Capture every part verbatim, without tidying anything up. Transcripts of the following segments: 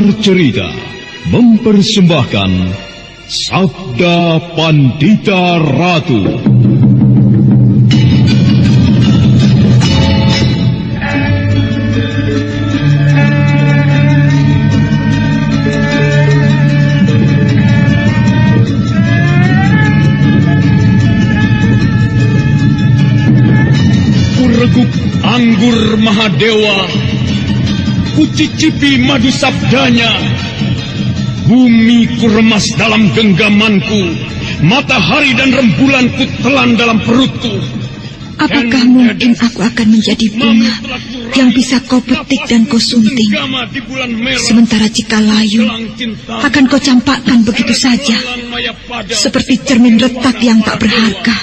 Cerita mempersembahkan Sabda Pandita Ratu. Kureguk anggur Mahadewa, kucicipi madu sabdanya. Bumi kuremas dalam genggamanku, matahari dan rembulan kutelan dalam perutku. Apakah mungkin aku akan menjadi bunga yang bisa kau petik dan kau sunting? Sementara jika layu, akan kau campakkan begitu saja, seperti cermin retak yang tak berharga.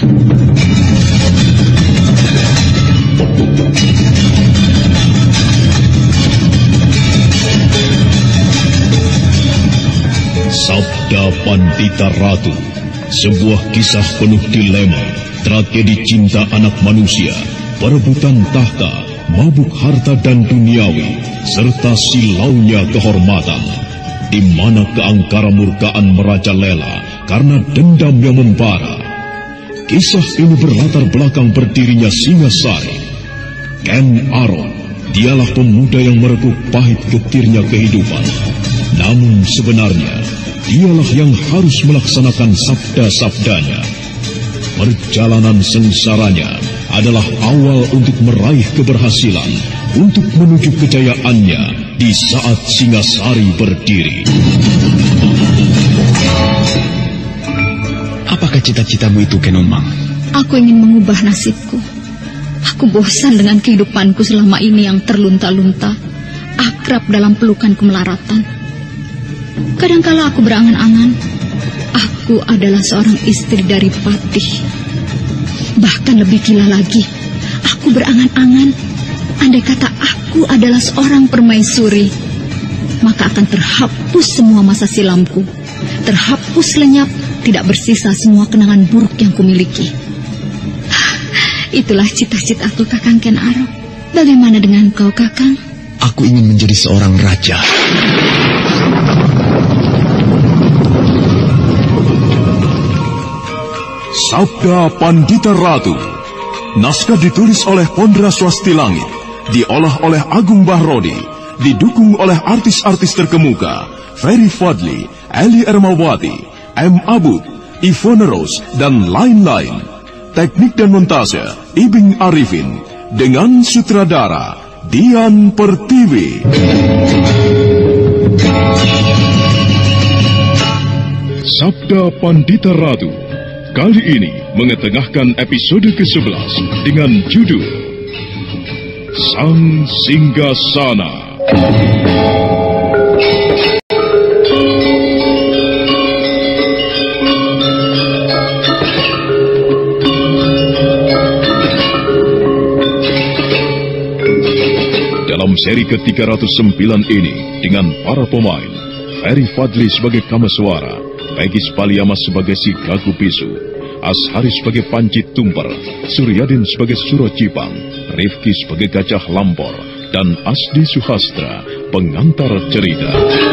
Sabda Pandita Ratu, sebuah kisah penuh dilema, tragedi cinta anak manusia, perebutan tahta, mabuk harta dan duniawi, serta silaunya kehormatan, di mana keangkara murkaan merajalela karena dendam yang membara. Kisah ini berlatar belakang berdirinya Singasari. Ken Arok, dialah pemuda yang merekuk pahit getirnya kehidupan. Namun sebenarnya, dialah yang harus melaksanakan sabda-sabdanya. Perjalanan sengsaranya adalah awal untuk meraih keberhasilan, untuk menuju kejayaannya di saat Singasari berdiri. Apakah cita-citamu itu, Kenomang? Aku ingin mengubah nasibku. Aku bosan dengan kehidupanku selama ini yang terlunta-lunta, akrab dalam pelukan kemelaratan. Kadangkala aku berangan-angan, aku adalah seorang istri dari Patih. Bahkan lebih gila lagi, aku berangan-angan, andai kata aku adalah seorang permaisuri, maka akan terhapus semua masa silamku, terhapus lenyap, tidak bersisa semua kenangan buruk yang kumiliki. Itulah cita-citaku, Kakang Ken Arok. Bagaimana dengan kau, Kakang? Aku ingin menjadi seorang raja. Sabda Pandita Ratu. Naskah ditulis oleh Pondra Swasti Langit, diolah oleh Agung Bahrodi, didukung oleh artis-artis terkemuka Ferry Fadli, Eli Ermawati, M. Abud, Ivone Rose, dan lain-lain. Teknik dan montase Ibing Arifin, dengan sutradara Dian Pertiwi. Sabda Pandita Ratu kali ini mengetengahkan episode kesebelas dengan judul Sang Singgasana. Dalam seri ke tiga ratus sembilan ini, dengan para pemain Ferry Fadli sebagai Kamaswara, Peggy Paliama sebagai si Gagu Bisu, Ashari sebagai Panci Tumper, Suryadin sebagai Suro Cipang, Rifki sebagai Gajah Lampor, dan Asdi Suhastra, pengantar cerita.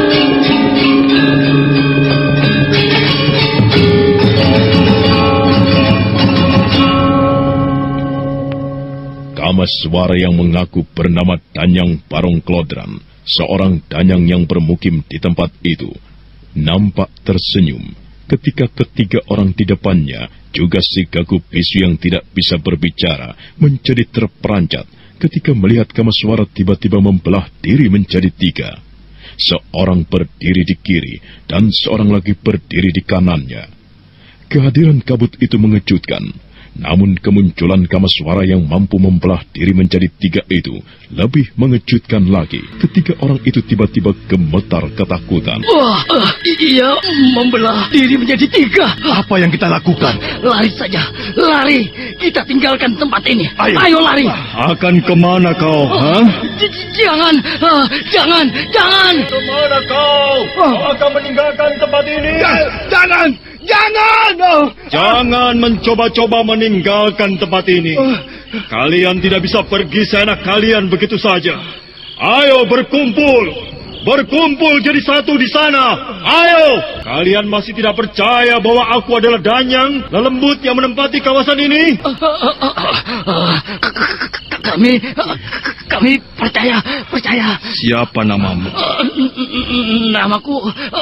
Kamaswara yang mengaku bernama Danyang Barong Klodran, seorang danyang yang bermukim di tempat itu, nampak tersenyum ketika ketiga orang di depannya, juga si Gagu Bisu yang tidak bisa berbicara, menjadi terperanjat ketika melihat Kamaswara tiba-tiba membelah diri menjadi tiga. Seorang berdiri di kiri dan seorang lagi berdiri di kanannya. Kehadiran kabut itu mengejutkan. Namun kemunculan Kamaswara yang mampu membelah diri menjadi tiga itu lebih mengejutkan lagi ketika orang itu tiba-tiba gemetar ketakutan. Wah, uh, iya, membelah diri menjadi tiga. Apa yang kita lakukan? Lari saja, lari. Kita tinggalkan tempat ini. Ayo, Ayo lari. Akan kemana kau? Oh, ha? Jangan, uh, jangan, jangan. Kemana kau? Oh. Kau akan meninggalkan tempat ini? Jangan, jangan. Oh. Jangan mencoba-coba meninggalkan tempat ini. Kalian tidak bisa pergi seenak kalian begitu saja. Ayo berkumpul. berkumpul jadi satu di sana. Ayo! Kalian masih tidak percaya bahwa aku adalah Danyang, lelembut yang menempati kawasan ini? Kami, kami percaya, percaya. Siapa namamu? Namaku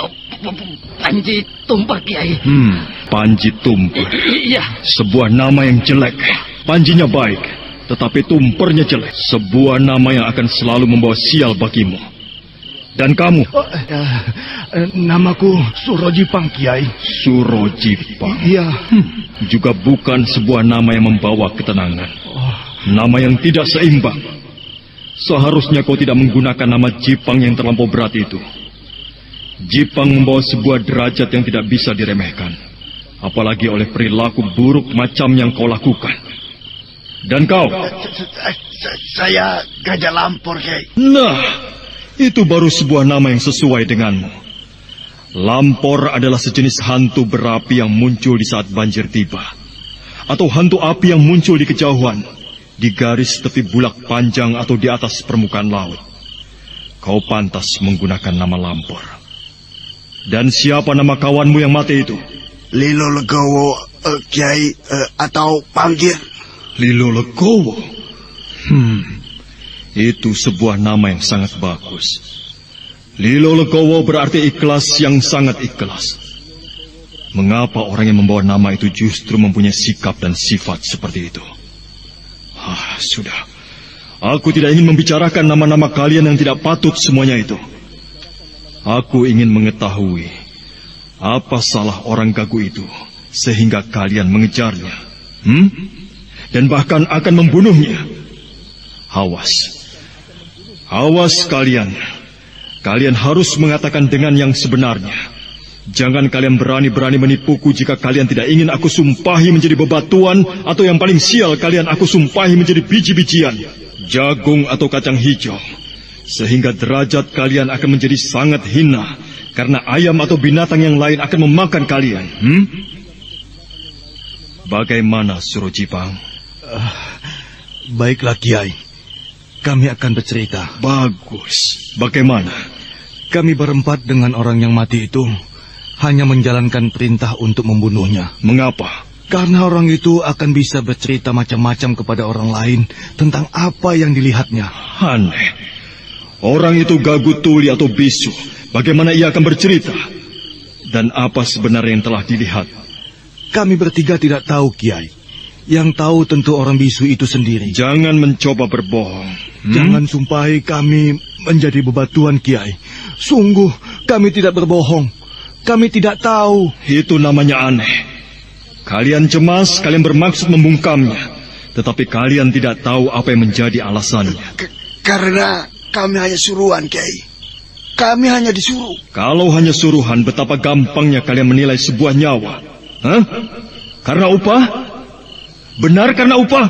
Panji Tumpar, Kiai. Hmm, Panji Tumpar. Iya. Sebuah nama yang jelek. Panjinya baik, tetapi Tumpernya jelek. Sebuah nama yang akan selalu membawa sial bagimu. Dan kamu? Oh, uh, uh, namaku Surojipang, Kiai. Surojipang? Iya. Hmm, juga bukan sebuah nama yang membawa ketenangan. Oh. Nama yang tidak seimbang. Seharusnya kau tidak menggunakan nama Jipang yang terlampau berat itu. Jipang membawa sebuah derajat yang tidak bisa diremehkan. Apalagi oleh perilaku buruk macam yang kau lakukan. Dan kau? Saya Gajah Lampor, Kiai. Nah, itu baru sebuah nama yang sesuai denganmu. Lampor adalah sejenis hantu berapi yang muncul di saat banjir tiba. Atau hantu api yang muncul di kejauhan, di garis tepi bulak panjang atau di atas permukaan laut. Kau pantas menggunakan nama Lampor. Dan siapa nama kawanmu yang mati itu? Lilo Legowo, uh, Kiai, uh, atau Panggir. Lilo Legowo? Hmm... Itu sebuah nama yang sangat bagus. Lilo Legowo berarti ikhlas yang sangat ikhlas. Mengapa orang yang membawa nama itu justru mempunyai sikap dan sifat seperti itu? Ah, sudah. Aku tidak ingin membicarakan nama-nama kalian yang tidak patut semuanya itu. Aku ingin mengetahui apa salah orang gagu itu sehingga kalian mengejarnya. Hmm? Dan bahkan akan membunuhnya. Awas. Awas kalian. Kalian harus mengatakan dengan yang sebenarnya. Jangan kalian berani-berani menipuku jika kalian tidak ingin aku sumpahi menjadi bebatuan, atau yang paling sial kalian aku sumpahi menjadi biji-bijian, jagung atau kacang hijau. Sehingga derajat kalian akan menjadi sangat hina, karena ayam atau binatang yang lain akan memakan kalian. Hmm? Bagaimana, Surojipang? Uh, baiklah, Kiai. Kami akan bercerita. Bagus. Bagaimana? Kami berempat dengan orang yang mati itu hanya menjalankan perintah untuk membunuhnya. Mengapa? Karena orang itu akan bisa bercerita macam-macam kepada orang lain tentang apa yang dilihatnya. Aneh. Orang itu gagu tuli atau bisu. Bagaimana ia akan bercerita? Dan apa sebenarnya yang telah dilihat? Kami bertiga tidak tahu, Kiai. Yang tahu tentu orang bisu itu sendiri. Jangan mencoba berbohong. Hmm? Jangan sumpahi kami menjadi bebatuan, Kiai. Sungguh, kami tidak berbohong. Kami tidak tahu. Itu namanya aneh. Kalian cemas, kalian bermaksud membungkamnya. Tetapi kalian tidak tahu apa yang menjadi alasannya. K karena kami hanya suruhan, Kiai. Kami hanya disuruh. Kalau hanya suruhan, betapa gampangnya kalian menilai sebuah nyawa. Hah? Karena upah? Benar karena upah?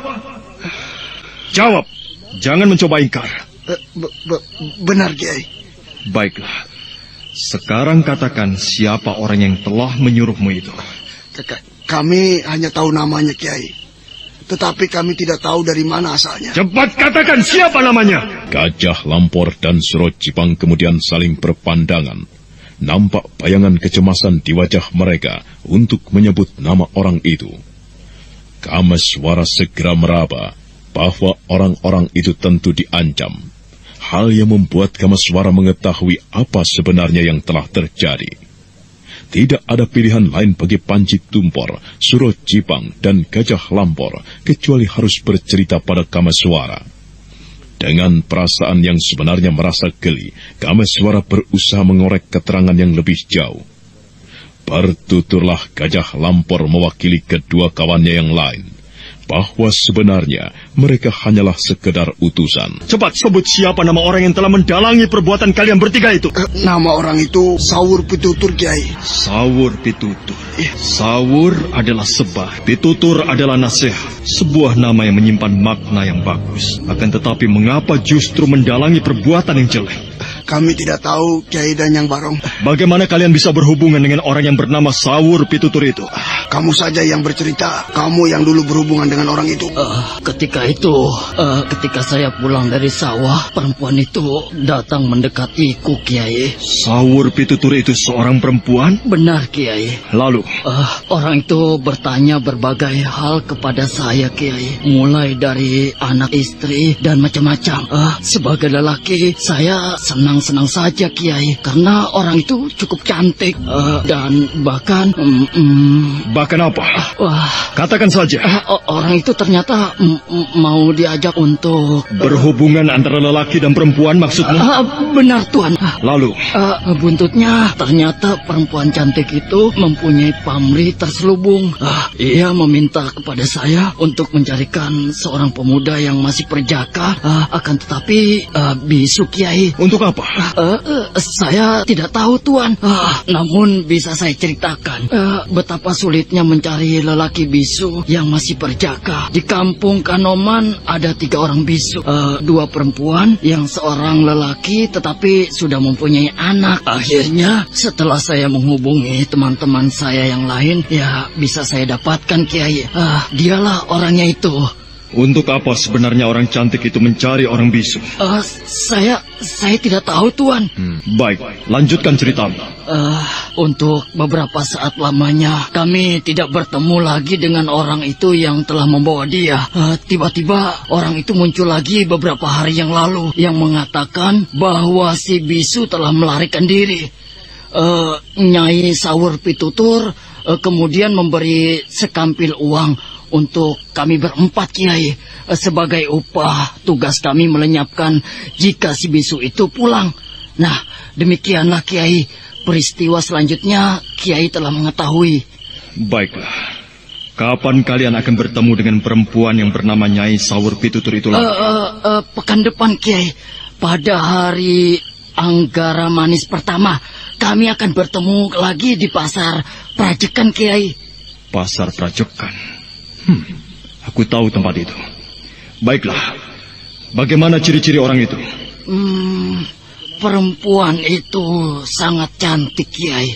Jawab. Jangan mencoba ingkar. B -b Benar, Kiai. Baiklah. Sekarang katakan siapa orang yang telah menyuruhmu itu. K kami hanya tahu namanya, Kiai. Tetapi kami tidak tahu dari mana asalnya. Cepat katakan siapa namanya. Gajah Lampor dan Surojipang kemudian saling berpandangan. Nampak bayangan kecemasan di wajah mereka untuk menyebut nama orang itu. Kameswara segera meraba bahwa orang-orang itu tentu diancam. Hal yang membuat Kameswara mengetahui apa sebenarnya yang telah terjadi. Tidak ada pilihan lain bagi Panji Tumpor, Surojipang, dan Gajah Lampor kecuali harus bercerita pada Kameswara. Dengan perasaan yang sebenarnya merasa geli, Kameswara berusaha mengorek keterangan yang lebih jauh. Bertuturlah Gajah Lampor mewakili kedua kawannya yang lain, bahwa sebenarnya mereka hanyalah sekedar utusan. Cepat sebut siapa nama orang yang telah mendalangi perbuatan kalian bertiga itu. Uh, nama orang itu Sawur Pitutur, Kiai. Sawur Pitutur. Sawur adalah sebah, Pitutur adalah nasihat. Sebuah nama yang menyimpan makna yang bagus. Akan tetapi mengapa justru mendalangi perbuatan yang jelek? Kami tidak tahu, Kiai Danyang Barong. Bagaimana kalian bisa berhubungan dengan orang yang bernama Sawur Pitutur itu? Kamu saja yang bercerita. Kamu yang dulu berhubungan dengan orang itu. Uh, ketika itu, uh, ketika saya pulang dari sawah, perempuan itu datang mendekatiku, Kiai. Sawur Pitutur itu seorang perempuan? Benar, Kiai. Lalu? Uh, orang itu bertanya berbagai hal kepada saya, Kiai. Mulai dari anak, istri, dan macam-macam. Uh, sebagai lelaki, saya senang-senang saja, Kiai. Karena orang itu cukup cantik. Uh, dan bahkan... Um, um, bahkan apa? Uh, wah, katakan saja. Uh, orang itu ternyata um, um, mau diajak untuk... Uh, berhubungan antara lelaki dan perempuan maksudmu? Uh, benar, Tuan. Uh, Lalu? Uh, buntutnya ternyata perempuan cantik itu mempunyai pamrih terselubung. Uh, ia meminta kepada saya untuk mencarikan seorang pemuda yang masih perjaka, uh, akan tetapi uh, bisu, Kiai. Untuk apa? Uh, uh, saya tidak tahu, Tuan. Uh, namun bisa saya ceritakan uh, betapa sulitnya mencari lelaki bisu yang masih perjaka. Di kampung Kanoman ada tiga orang bisu, uh, dua perempuan yang seorang lelaki, tetapi sudah mempunyai anak. Akhirnya setelah saya menghubungi teman-teman saya yang lain, ya bisa saya dapatkan, Kiai. Uh, dialah orangnya itu. Untuk apa sebenarnya orang cantik itu mencari orang bisu? Uh, saya saya tidak tahu, Tuan. Hmm, baik, lanjutkan ceritamu. Uh, untuk beberapa saat lamanya kami tidak bertemu lagi dengan orang itu yang telah membawa dia. Uh, tiba-tiba orang itu muncul lagi beberapa hari yang lalu yang mengatakan bahwa si bisu telah melarikan diri. Uh, Nyai Sawur Pitutur uh, kemudian memberi sekampil uang untuk kami berempat, Kiai, sebagai upah tugas kami melenyapkan jika si bisu itu pulang. Nah, demikianlah, Kiai, peristiwa selanjutnya Kiai telah mengetahui. Baiklah, kapan kalian akan bertemu dengan perempuan yang bernama Nyai Sawur Pitutur itu lagi? Uh, uh, uh, pekan depan, Kiai, pada hari Anggara Manis pertama, kami akan bertemu lagi di pasar Prajekan, Kiai. Pasar Prajekan. Hmm, aku tahu tempat itu. Baiklah, bagaimana ciri-ciri orang itu? Hmm, perempuan itu sangat cantik, Kiai.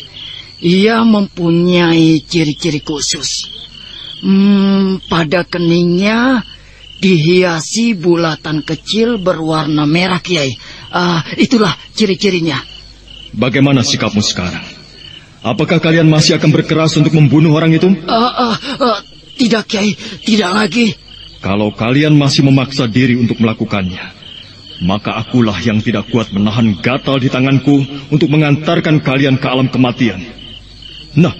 Ia mempunyai ciri-ciri khusus. Hmm, pada keningnya dihiasi bulatan kecil berwarna merah, Kiai. Uh, itulah ciri-cirinya. Bagaimana sikapmu sekarang? Apakah kalian masih akan berkeras untuk membunuh orang itu? Uh, uh, uh, Tidak, Kiai, tidak lagi. Kalau kalian masih memaksa diri untuk melakukannya, maka akulah yang tidak kuat menahan gatal di tanganku untuk mengantarkan kalian ke alam kematian. Nah,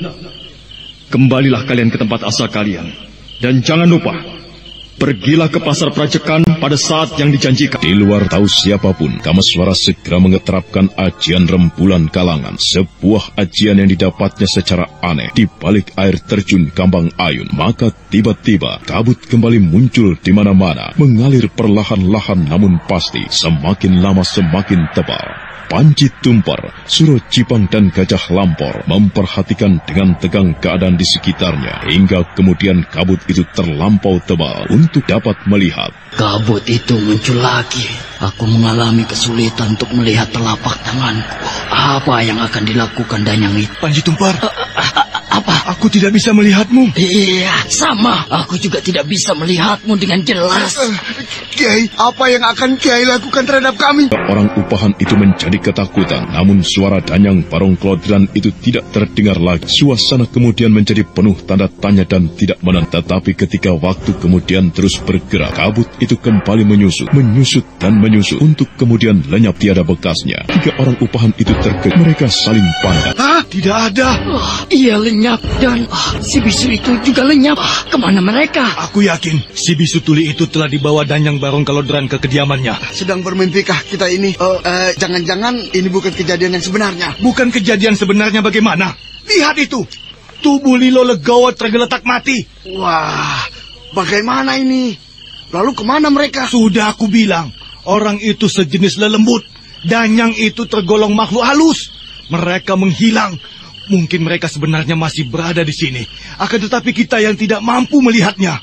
kembalilah kalian ke tempat asal kalian. Dan jangan lupa, pergilah ke pasar Prajekan pada saat yang dijanjikan. Di luar tahu siapapun, Kameswara segera mengeterapkan ajian rembulan kalangan. Sebuah ajian yang didapatnya secara aneh di balik air terjun Kambang Ayun. Maka tiba-tiba kabut kembali muncul di mana-mana, mengalir perlahan-lahan namun pasti, semakin lama semakin tebal. Panji Tumpar, Suro Jipang dan Gajah Lampor memperhatikan dengan tegang keadaan di sekitarnya, hingga kemudian kabut itu terlampau tebal untuk dapat melihat. Kabut itu muncul lagi. Aku mengalami kesulitan untuk melihat telapak tanganku. Apa yang akan dilakukan Danyang itu? Panji Tumpar, uh, uh, uh, apa? Aku tidak bisa melihatmu. Iya, sama. Aku juga tidak bisa melihatmu dengan jelas. Uh, Kiai, apa yang akan Kiai lakukan terhadap kami? Orang upahan itu menjadi ketakutan, namun suara Danyang Barong Klodran itu tidak terdengar lagi. Suasana kemudian menjadi penuh tanda tanya dan tidak menentu. Tetapi ketika waktu kemudian terus bergerak, kabut itu kembali menyusut, menyusut dan menyusut untuk kemudian lenyap tiada bekasnya. Tiga orang upahan itu terkejut, mereka saling pandang. Hah? Tidak ada. Oh, ia lenyap dan oh, si bisu itu juga lenyap. Oh, kemana mereka? Aku yakin si bisu tuli itu telah dibawa Danyang Barong Klodran ke kediamannya. Sedang bermimpikah kita ini? Uh, uh, jangan-jangan ini bukan kejadian yang sebenarnya. Bukan kejadian sebenarnya bagaimana? Lihat itu. Tubuh Lilo Legowo tergeletak mati. Wah, bagaimana ini? Lalu kemana mereka? Sudah aku bilang, orang itu sejenis lelembut. Danyang itu tergolong makhluk halus. Mereka menghilang. Mungkin mereka sebenarnya masih berada di sini. Akan tetapi kita yang tidak mampu melihatnya.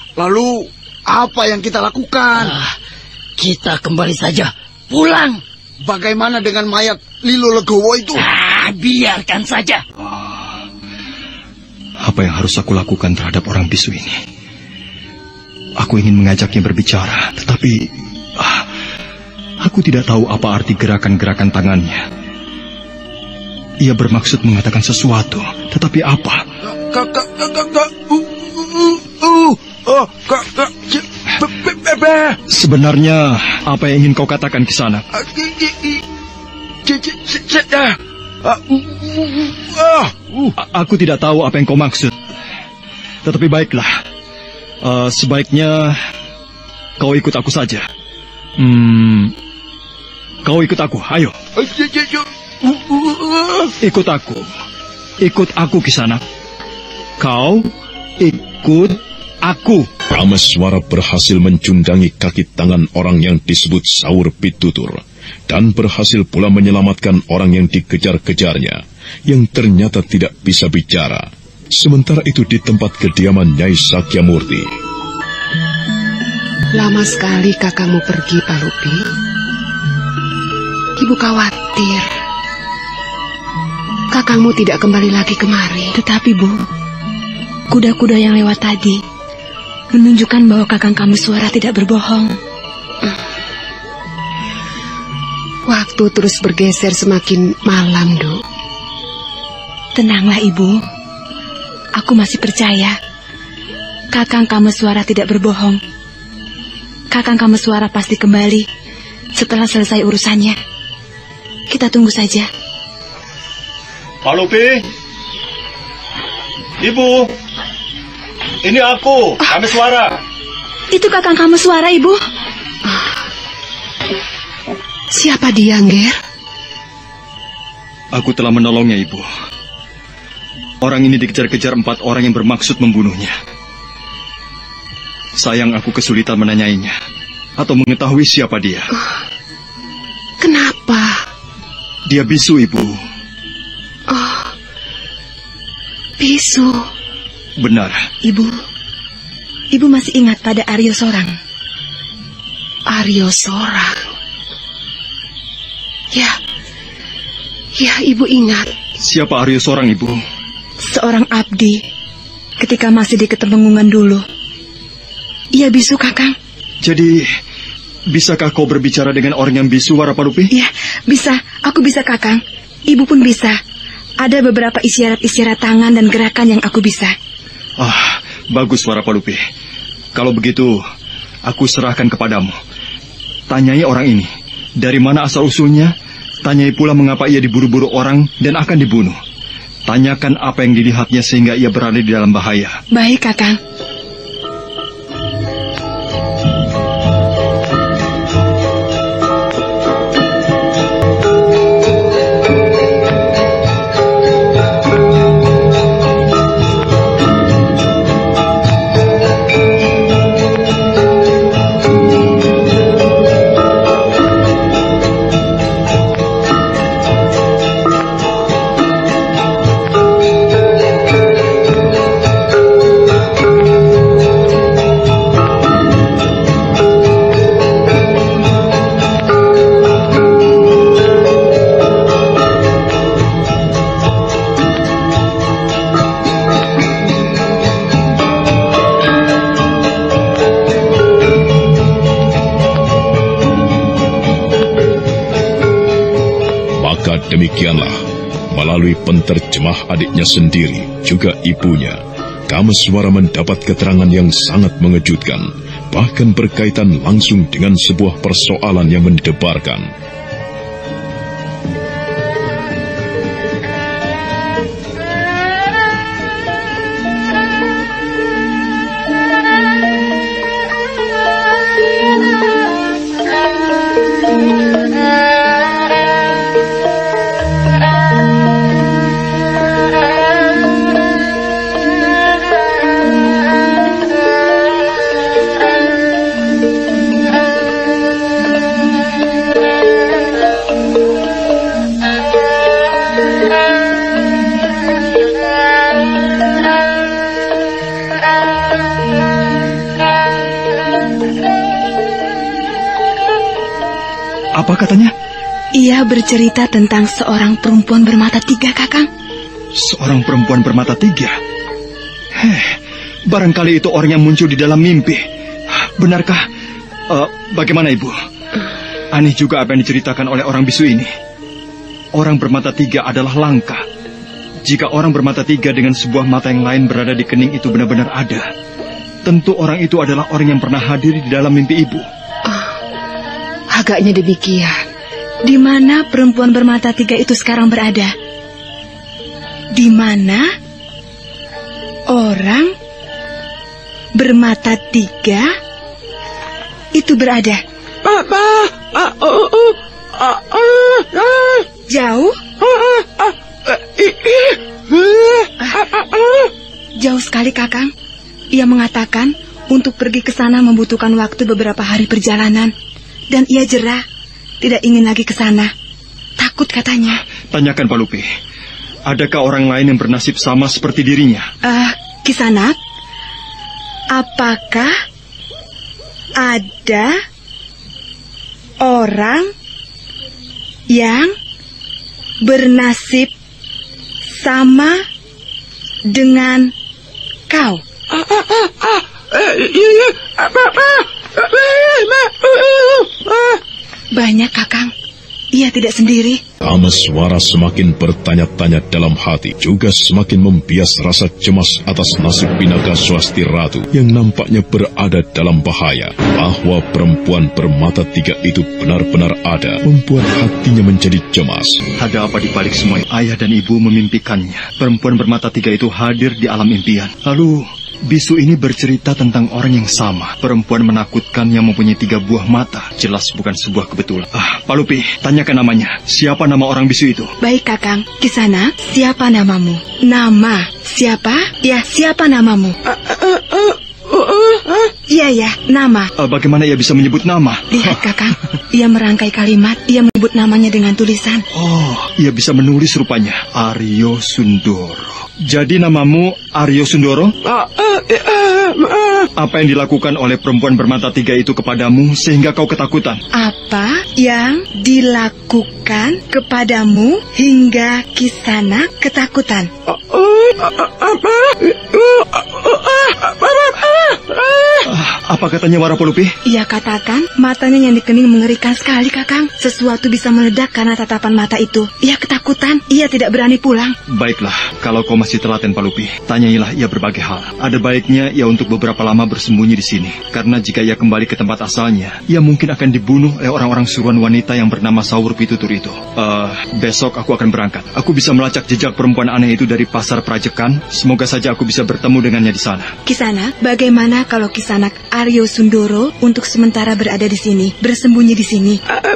Lalu, apa yang kita lakukan? Ah, kita kembali saja. Pulang. bagaimana dengan mayat Lilo Legowo itu? Ah, biarkan saja. Oh, apa yang harus aku lakukan terhadap orang bisu ini? Aku ingin mengajaknya berbicara, tetapi ah, aku tidak tahu apa arti gerakan-gerakan tangannya. Ia bermaksud mengatakan sesuatu, tetapi apa? Kakak, kakak, kakak, uh, uh, uh, oh, kakak, bebe. Sebenarnya apa yang ingin kau katakan ke sana? Aku tidak tahu apa yang kau maksud. Tetapi baiklah, uh, sebaiknya kau ikut aku saja. Hmm, kau ikut aku, ayo. Ikut aku, ikut aku ke sana. Kau ikut aku. Kameswara berhasil mencundangi kaki tangan orang yang disebut Saur Pitutur dan berhasil pula menyelamatkan orang yang dikejar-kejarnya yang ternyata tidak bisa bicara. Sementara itu di tempat kediaman Nyai Sakyamurti. Lama sekali kakakmu pergi, Pak Lupi. Ibu khawatir kakangmu tidak kembali lagi kemari. Tetapi Bu, kuda-kuda yang lewat tadi menunjukkan bahwa kakang Kameswara tidak berbohong. Waktu terus bergeser semakin malam, Duk. Tenanglah Ibu, aku masih percaya kakang Kameswara tidak berbohong. Kakang Kameswara pasti kembali setelah selesai urusannya. Kita tunggu saja. Pak Lupi, Ibu, ini aku, Kameswara. Itu kakang Kameswara, Ibu. Siapa dia, Ngger? Aku telah menolongnya, Ibu. Orang ini dikejar-kejar empat orang yang bermaksud membunuhnya. Sayang aku kesulitan menanyainya atau mengetahui siapa dia. Kenapa? Dia bisu, Ibu. Oh, bisu. Benar. Ibu, Ibu masih ingat pada Aryo Sorang? Aryo Sorang? Ya, ya Ibu ingat. Siapa Aryo Sorang, Ibu? Seorang abdi ketika masih di Ketembenggungan dulu. Ia bisu, Kakang. Jadi, bisakah kau berbicara dengan orang yang bisu, Warapalupi? Ya, bisa. Aku bisa, Kakang. Ibu pun bisa. Ada beberapa isyarat-isyarat tangan dan gerakan yang aku bisa. Ah, bagus, Warapalupi. Kalau begitu, aku serahkan kepadamu. Tanyai orang ini, dari mana asal-usulnya? Tanyai pula mengapa ia diburu-buru orang dan akan dibunuh. Tanyakan apa yang dilihatnya sehingga ia berada di dalam bahaya. Baik, Kakang. Demikianlah, melalui penterjemah adiknya sendiri, juga ibunya, Kameswara mendapat keterangan yang sangat mengejutkan, bahkan berkaitan langsung dengan sebuah persoalan yang mendebarkan. Apa katanya? Ia bercerita tentang seorang perempuan bermata tiga, Kakang. Seorang perempuan bermata tiga? Heh, barangkali itu orang yang muncul di dalam mimpi. Benarkah? Uh, bagaimana, Ibu? Aneh juga apa yang diceritakan oleh orang bisu ini. Orang bermata tiga adalah langka. Jika orang bermata tiga dengan sebuah mata yang lain berada di kening itu benar-benar ada, tentu orang itu adalah orang yang pernah hadir di dalam mimpi Ibu. Oh, agaknya demikian. Di mana perempuan bermata tiga itu sekarang berada? Di mana orang bermata tiga itu berada? Jauh? Jauh sekali, Kakang. Ia mengatakan untuk pergi ke sana membutuhkan waktu beberapa hari perjalanan. Dan ia jerah, tidak ingin lagi ke sana. Takut katanya. Tanyakan Pak Lupi, adakah orang lain yang bernasib sama seperti dirinya? Uh, Kisanak, apakah ada orang yang bernasib sama dengan kau? Banyak, Kakang. Ia tidak sendiri. Kameswara semakin bertanya-tanya dalam hati, juga semakin membias rasa cemas atas nasib Pinaka Swasti Ratu yang nampaknya berada dalam bahaya. Bahwa perempuan bermata tiga itu benar-benar ada, membuat hatinya menjadi cemas. Ada apa di balik semua? Ayah dan ibu memimpikannya. Perempuan bermata tiga itu hadir di alam impian. Lalu bisu ini bercerita tentang orang yang sama. Perempuan menakutkan yang mempunyai tiga buah mata. Jelas bukan sebuah kebetulan. Ah, Pak Lupi, tanyakan namanya. Siapa nama orang bisu itu? Baik, Kakang. Kisana, siapa namamu? Nama? Siapa? Ya, siapa namamu? Iya, ya, nama. Uh, bagaimana ia bisa menyebut nama? Lihat, Kakang. Ia merangkai kalimat. Ia menyebut namanya dengan tulisan. Oh, ia bisa menulis rupanya. Aryo Sundoro. Jadi namamu Aryo Sundoro? Apa yang dilakukan oleh perempuan bermata tiga itu kepadamu sehingga kau ketakutan? Apa yang dilakukan kepadamu hingga Kisana ketakutan? Apa katanya Wara Polupi? Ia katakan matanya yang dikening mengerikan sekali, Kakang. Sesuatu bisa meledak karena tatapan mata itu. Ia ketakutan. Ia tidak berani pulang. Baiklah, kalau kau masih telaten Palupi, tanyailah ia berbagai hal. Ada baiknya ia untuk beberapa lama bersembunyi di sini. Karena jika ia kembali ke tempat asalnya, ia mungkin akan dibunuh oleh orang-orang suruhan wanita yang bernama Saur Pitutur itu. Uh, besok aku akan berangkat. Aku bisa melacak jejak perempuan aneh itu dari pasar Prajekan. Semoga saja aku bisa bertemu dengannya di sana. Kisana, bagaimana kalau Kisanak Aryo Sundoro untuk sementara berada di sini, bersembunyi di sini?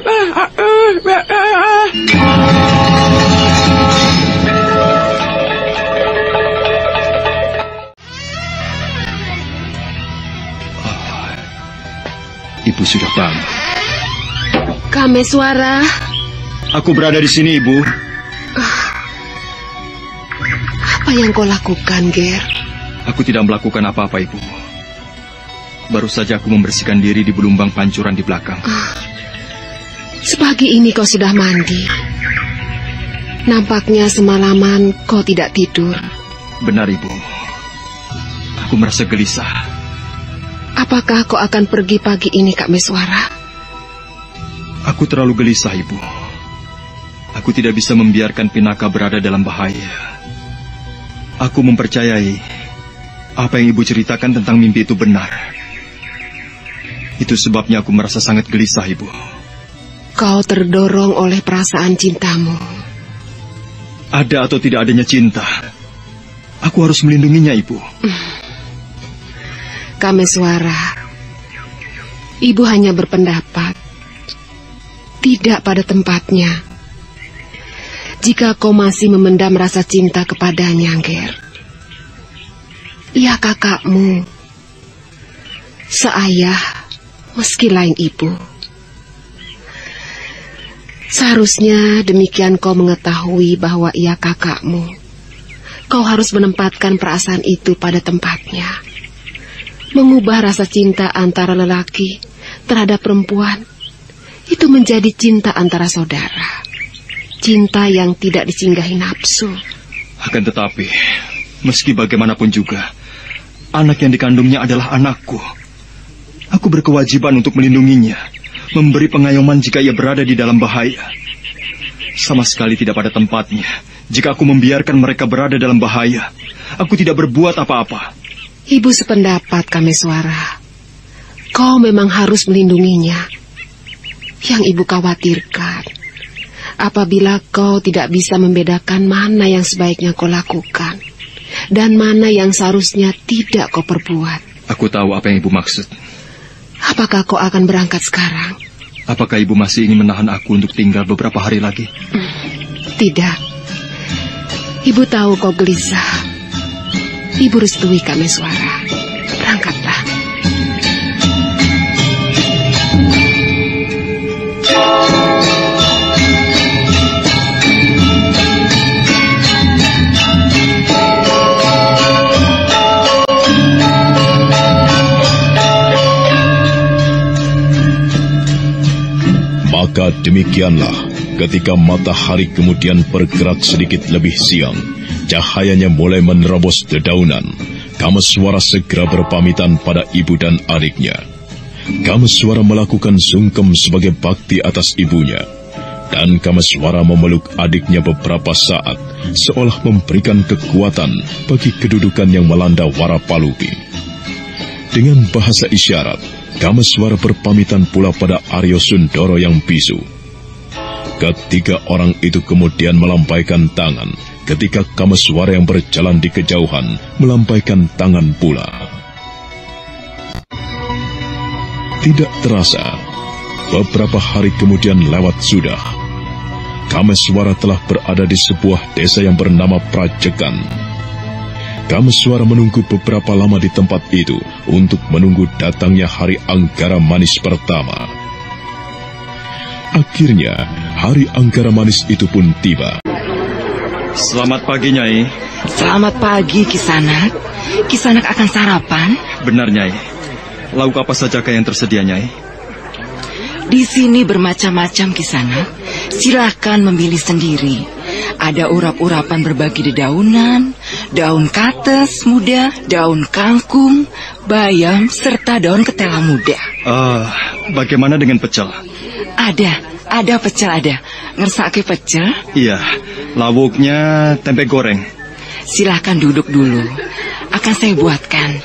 Ibu sudah bangun. Kameswara. Aku berada di sini, Ibu. Apa yang kau lakukan, Ger? Aku tidak melakukan apa-apa, Ibu. Baru saja aku membersihkan diri di belumbang pancuran di belakang. Ah, sepagi ini kau sudah mandi. Nampaknya semalaman kau tidak tidur. Benar, Ibu. Aku merasa gelisah. Apakah kau akan pergi pagi ini, Kak Meswara? Aku terlalu gelisah, Ibu. Aku tidak bisa membiarkan Pinaka berada dalam bahaya. Aku mempercayai apa yang Ibu ceritakan tentang mimpi itu benar. Itu sebabnya aku merasa sangat gelisah, Ibu. Kau terdorong oleh perasaan cintamu. Ada atau tidak adanya cinta, aku harus melindunginya, Ibu. Kameswara, Ibu hanya berpendapat tidak pada tempatnya. Jika kau masih memendam rasa cinta kepadanya, Ger. Ia kakakmu, seayah, meski lain ibu. Seharusnya demikian kau mengetahui bahwa ia kakakmu. Kau harus menempatkan perasaan itu pada tempatnya. Mengubah rasa cinta antara lelaki terhadap perempuan. Itu menjadi cinta antara saudara. Cinta yang tidak disinggahi nafsu. Akan tetapi, meski bagaimanapun juga, anak yang dikandungnya adalah anakku. Aku berkewajiban untuk melindunginya, memberi pengayoman jika ia berada di dalam bahaya. Sama sekali tidak pada tempatnya jika aku membiarkan mereka berada dalam bahaya. Aku tidak berbuat apa-apa. Ibu sependapat, Kameswara. Kau memang harus melindunginya. Yang ibu khawatirkan, apabila kau tidak bisa membedakan mana yang sebaiknya kau lakukan dan mana yang seharusnya tidak kau perbuat. Aku tahu apa yang ibu maksud. Apakah kau akan berangkat sekarang? Apakah ibu masih ingin menahan aku untuk tinggal beberapa hari lagi? Hmm, tidak. Ibu tahu kau gelisah. Ibu restui Kameswara. Berangkatlah. Maka demikianlah, ketika matahari kemudian bergerak sedikit lebih siang, cahayanya mulai menerobos dedaunan. Kameswara segera berpamitan pada ibu dan adiknya. Kameswara melakukan sungkem sebagai bakti atas ibunya, dan Kameswara memeluk adiknya beberapa saat, seolah memberikan kekuatan bagi kedudukan yang melanda Warapalupi. Dengan bahasa isyarat, Kameswara berpamitan pula pada Aryo Sundoro yang bisu. Ketiga orang itu kemudian melampaikan tangan, ketika Kameswara yang berjalan di kejauhan melampaikan tangan pula. Tidak terasa, beberapa hari kemudian lewat sudah. Kameswara telah berada di sebuah desa yang bernama Prajekan. Kameswara menunggu beberapa lama di tempat itu untuk menunggu datangnya hari Anggara Manis pertama. Akhirnya, hari Anggara Manis itu pun tiba. Selamat pagi, Nyai. Selamat pagi, Kisanak. Kisanak akan sarapan? Benar, Nyai. Lauk apa sajakah yang tersedia, Nyai? Di sini bermacam-macam, Kisanak. Silakan memilih sendiri. Ada urap-urapan berbagi dedaunan, daun kates muda, daun kangkung, bayam, serta daun ketela muda. Ah, uh, bagaimana dengan pecel? Ada, ada pecel ada. Ngersake pecel? Iya, lauknya tempe goreng. Silahkan duduk dulu, akan saya buatkan.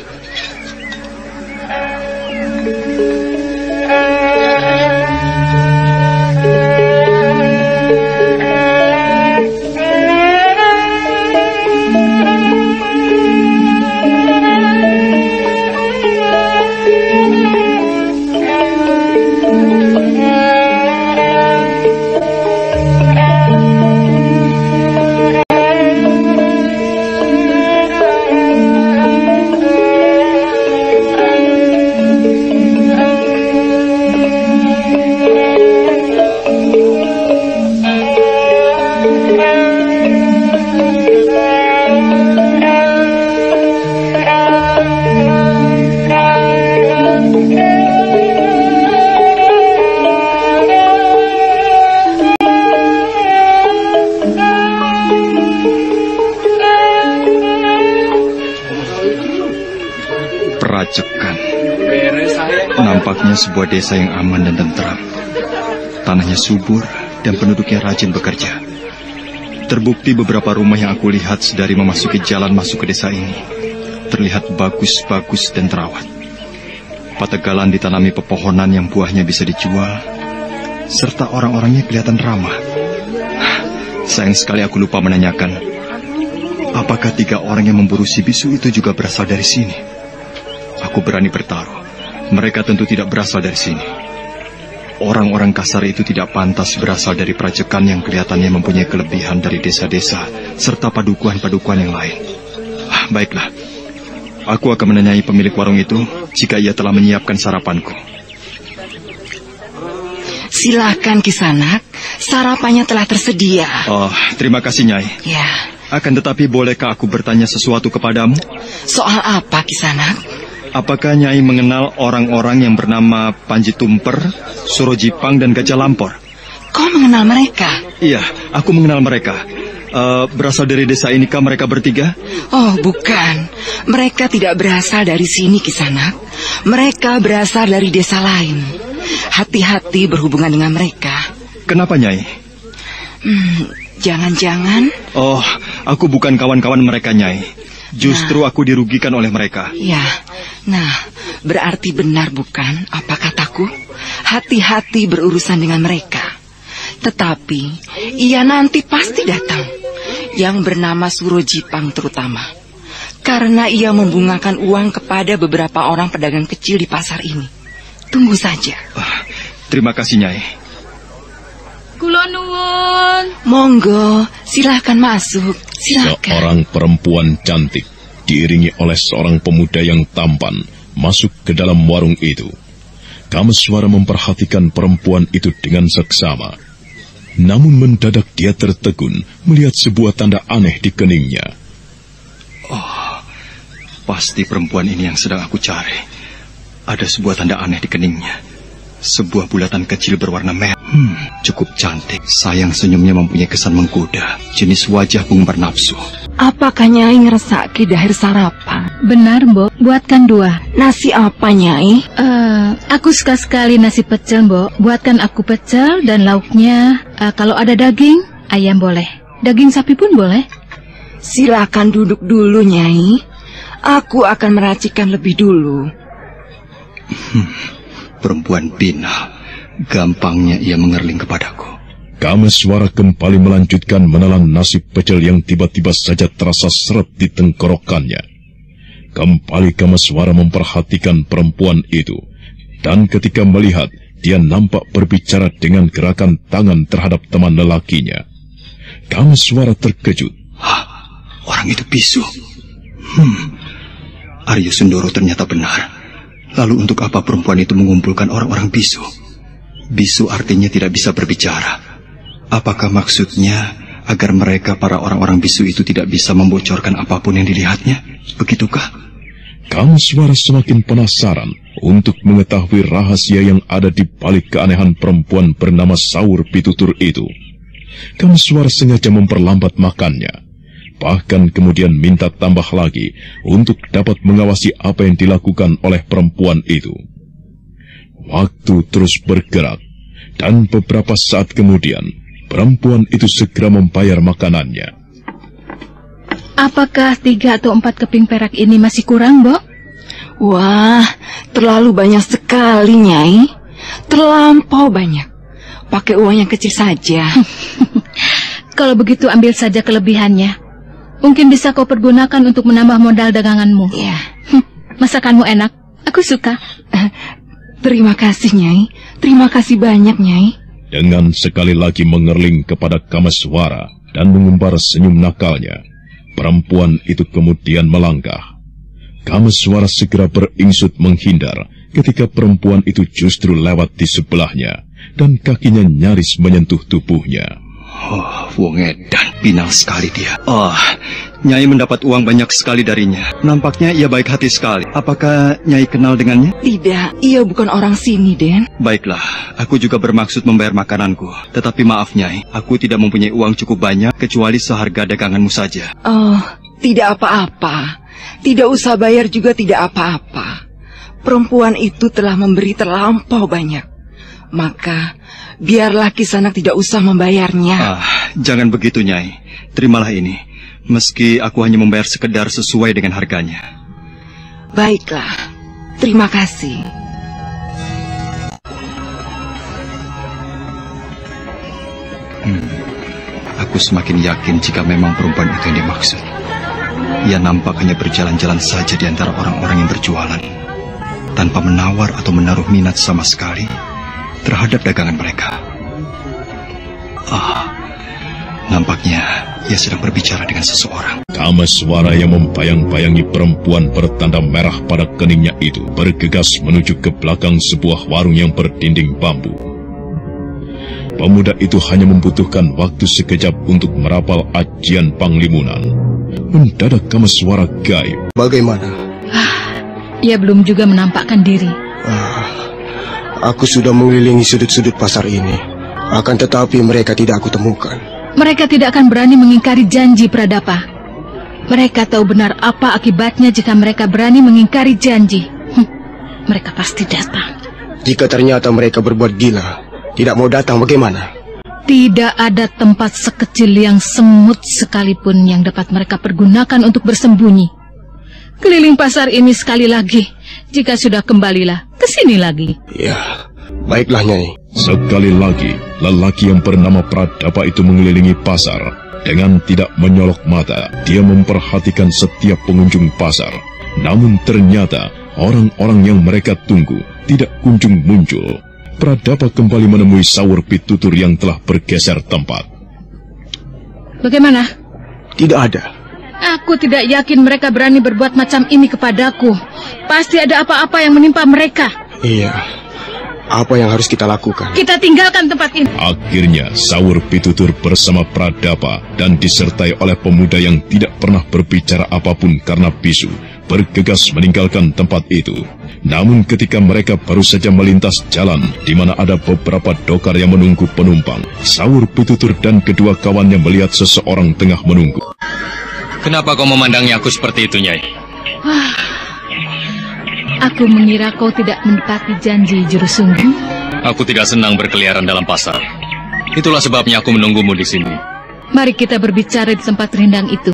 Nampaknya sebuah desa yang aman dan tentram. Tanahnya subur dan penduduknya rajin bekerja. Terbukti beberapa rumah yang aku lihat sedari memasuki jalan masuk ke desa ini terlihat bagus-bagus dan terawat. Pategalan ditanami pepohonan yang buahnya bisa dijual, serta orang-orangnya kelihatan ramah. Sayang sekali aku lupa menanyakan, apakah tiga orang yang memburu si bisu itu juga berasal dari sini? Aku berani bertaruh, mereka tentu tidak berasal dari sini. Orang-orang kasar itu tidak pantas berasal dari Prajekan yang kelihatannya mempunyai kelebihan dari desa-desa serta padukuhan-padukuhan yang lain. Ah, baiklah, aku akan menanyai pemilik warung itu jika ia telah menyiapkan sarapanku. Silakan Kisanak, sarapannya telah tersedia. Oh, terima kasih Nyai. Ya. Akan tetapi bolehkah aku bertanya sesuatu kepadamu? Soal apa Kisanak? apakah Nyai mengenal orang-orang yang bernama Panji Tumper, Surojipang, dan Gajah Lampor? Kau mengenal mereka? Iya, aku mengenal mereka. Uh, berasal dari desa inikah mereka bertiga? Oh, bukan. Mereka tidak berasal dari sini, Kisanak. Mereka berasal dari desa lain. Hati-hati berhubungan dengan mereka. Kenapa, Nyai? Hmm, jangan-jangan... Oh, aku bukan kawan-kawan mereka, Nyai. Justru nah, aku dirugikan oleh mereka. Ya, nah, berarti benar bukan apa kataku? Hati-hati berurusan dengan mereka. Tetapi, ia nanti pasti datang. Yang bernama Surojipang terutama. Karena ia membungakan uang kepada beberapa orang pedagang kecil di pasar ini. Tunggu saja. Uh, terima kasih, Nyai. Kula nuwun. Monggo, silahkan masuk. Silahkan. Seorang perempuan cantik diiringi oleh seorang pemuda yang tampan masuk ke dalam warung itu. Kameswara memperhatikan perempuan itu dengan seksama. Namun mendadak dia tertegun melihat sebuah tanda aneh di keningnya. Oh, pasti perempuan ini yang sedang aku cari. Ada sebuah tanda aneh di keningnya. Sebuah bulatan kecil berwarna merah. Hmm, cukup cantik. Sayang senyumnya mempunyai kesan menggoda. Jenis wajah bung bernafsu. Apakah Nyai ngeresaki dahir sarapan? Benar, Mbok. Buatkan dua. Nasi apa, Nyai? Uh, aku suka sekali nasi pecel, Mbok. Buatkan aku pecel dan lauknya, uh, kalau ada daging, ayam boleh. Daging sapi pun boleh. Silakan duduk dulu, Nyai. Aku akan meracikan lebih dulu. Hmm, perempuan bina. Gampangnya ia mengerling kepadaku. Kameswara kembali melanjutkan menelan nasi pecel yang tiba-tiba saja terasa seret di tenggorokannya. Kembali Kameswara memperhatikan perempuan itu, dan ketika melihat, dia nampak berbicara dengan gerakan tangan terhadap teman lelakinya. Kameswara terkejut. Hah, orang itu bisu. Hmm, Arya Sundoro ternyata benar. Lalu untuk apa perempuan itu mengumpulkan orang-orang bisu? Bisu artinya tidak bisa berbicara. Apakah maksudnya agar mereka para orang-orang bisu itu tidak bisa membocorkan apapun yang dilihatnya? Begitukah? Kameswara semakin penasaran untuk mengetahui rahasia yang ada di balik keanehan perempuan bernama Saur Pitutur itu. Kameswara sengaja memperlambat makannya. Bahkan kemudian minta tambah lagi untuk dapat mengawasi apa yang dilakukan oleh perempuan itu. Waktu terus bergerak, dan beberapa saat kemudian, perempuan itu segera membayar makanannya. Apakah tiga atau empat keping perak ini masih kurang, Mbok? Wah, terlalu banyak sekali, Nyai. Terlampau banyak. Pakai uang yang kecil saja. Kalau begitu ambil saja kelebihannya. Mungkin bisa kau pergunakan untuk menambah modal daganganmu. Iya. Masakanmu enak. Aku suka. Terima kasih, Nyai. Terima kasih banyak, Nyai. Dengan sekali lagi mengerling kepada Kameswara dan mengumbar senyum nakalnya, perempuan itu kemudian melangkah. Kameswara segera beringsut menghindar ketika perempuan itu justru lewat di sebelahnya dan kakinya nyaris menyentuh tubuhnya. Oh, wong edan, pinang sekali dia. Oh, Nyai mendapat uang banyak sekali darinya. Nampaknya ia baik hati sekali. Apakah Nyai kenal dengannya? Tidak, ia bukan orang sini, Den. Baiklah, aku juga bermaksud membayar makananku. Tetapi maaf, Nyai, aku tidak mempunyai uang cukup banyak kecuali seharga daganganmu saja. Oh, tidak apa-apa. Tidak usah bayar juga tidak apa-apa. Perempuan itu telah memberi terlampau banyak. Maka, biarlah Kisanak tidak usah membayarnya. Ah, jangan begitu, Nyai. Terimalah ini. Meski aku hanya membayar sekedar sesuai dengan harganya. Baiklah, terima kasih. Hmm, aku semakin yakin jika memang perempuan itu yang dimaksud. Ia nampak hanya berjalan-jalan saja di antara orang-orang yang berjualan, tanpa menawar atau menaruh minat sama sekali terhadap dagangan mereka. Ah, nampaknya ia sedang berbicara dengan seseorang. Kameswara yang membayang-bayangi perempuan bertanda merah pada keningnya itu bergegas menuju ke belakang sebuah warung yang berdinding bambu. Pemuda itu hanya membutuhkan waktu sekejap untuk merapal ajian Panglimunan. Mendadak Kameswara gaib. Bagaimana? Ah, Ia belum juga menampakkan diri. Ah, aku sudah mengelilingi sudut-sudut pasar ini. Akan tetapi mereka tidak aku temukan. Mereka tidak akan berani mengingkari janji Pradapa. Mereka tahu benar apa akibatnya jika mereka berani mengingkari janji. Hm, mereka pasti datang. Jika ternyata mereka berbuat gila, tidak mau datang bagaimana? Tidak ada tempat sekecil yang semut sekalipun yang dapat mereka pergunakan untuk bersembunyi. Keliling pasar ini sekali lagi. Jika sudah kembalilah ke sini lagi. Ya, baiklah Nyai. Sekali lagi, lelaki yang bernama Pradapa itu mengelilingi pasar. Dengan tidak menyolok mata, dia memperhatikan setiap pengunjung pasar. Namun ternyata, orang-orang yang mereka tunggu tidak kunjung muncul. Pradapa kembali menemui Sawur Pitutur yang telah bergeser tempat. Bagaimana? Tidak ada. Aku tidak yakin mereka berani berbuat macam ini kepadaku. Pasti ada apa-apa yang menimpa mereka. Iya. Apa yang harus kita lakukan? Kita tinggalkan tempat ini. Akhirnya Sawur Pitutur bersama Pradapa dan disertai oleh pemuda yang tidak pernah berbicara apapun karena bisu, bergegas meninggalkan tempat itu. Namun ketika mereka baru saja melintas jalan di mana ada beberapa dokar yang menunggu penumpang, Sawur Pitutur dan kedua kawannya melihat seseorang tengah menunggu. Kenapa kau memandangnya aku seperti itu, Nyai? Wah, aku mengira kau tidak menepati janji Juru Sungguh. Aku tidak senang berkeliaran dalam pasar. Itulah sebabnya aku menunggumu di sini. Mari kita berbicara di tempat rindang itu.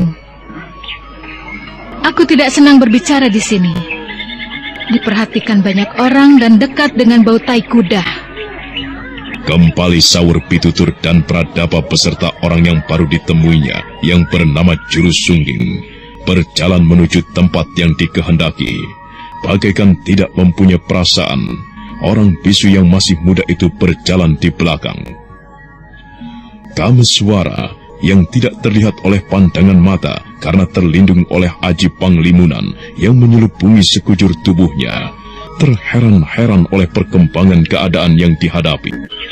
Aku tidak senang berbicara di sini. Diperhatikan banyak orang dan dekat dengan bau tai kuda. Kembali Sawur Pitutur dan Pradapa beserta orang yang baru ditemuinya yang bernama Juru Sungging berjalan menuju tempat yang dikehendaki. Bagaikan tidak mempunyai perasaan, orang bisu yang masih muda itu berjalan di belakang. Kameswara yang tidak terlihat oleh pandangan mata karena terlindung oleh aji panglimunan yang menyelubungi sekujur tubuhnya, terheran-heran oleh perkembangan keadaan yang dihadapi.